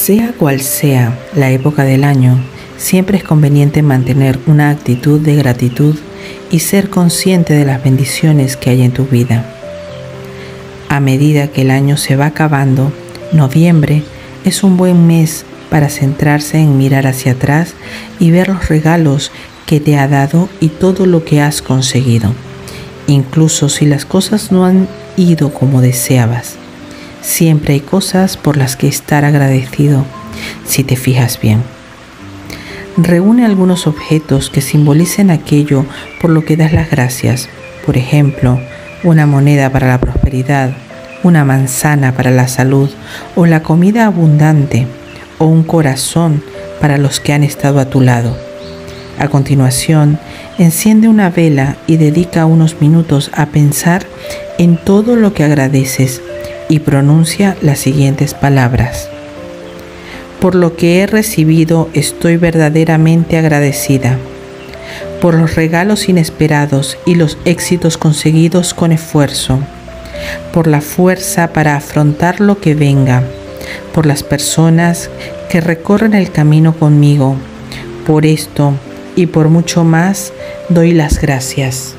Sea cual sea la época del año, siempre es conveniente mantener una actitud de gratitud y ser consciente de las bendiciones que hay en tu vida. A medida que el año se va acabando, noviembre es un buen mes para centrarse en mirar hacia atrás y ver los regalos que te ha dado y todo lo que has conseguido, incluso si las cosas no han ido como deseabas. Siempre hay cosas por las que estar agradecido si te fijas bien. Reúne algunos objetos que simbolicen aquello por lo que das las gracias. Por ejemplo, una moneda para la prosperidad, una manzana para la salud o la comida abundante, o un corazón para los que han estado a tu lado. A continuación, enciende una vela y dedica unos minutos a pensar en todo lo que agradeces y pronuncia las siguientes palabras. Por lo que he recibido estoy verdaderamente agradecida. Por los regalos inesperados y los éxitos conseguidos con esfuerzo. Por la fuerza para afrontar lo que venga. Por las personas que recorren el camino conmigo. Por esto y por mucho más doy las gracias.